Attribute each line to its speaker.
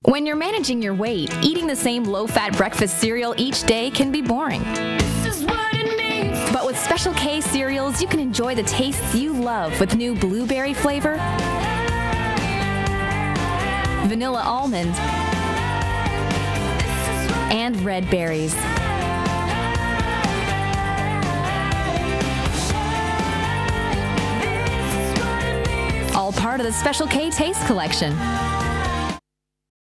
Speaker 1: When you're managing your weight, eating the same low-fat breakfast cereal each day can be boring. But with Special K cereals, you can enjoy the tastes you love with new blueberry flavor, vanilla almond, and red berries. All part of the Special K Taste Collection.